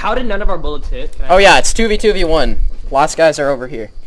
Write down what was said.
how did none of our bullets hit? Oh yeah, it's 2v2v1. Last guys are over here.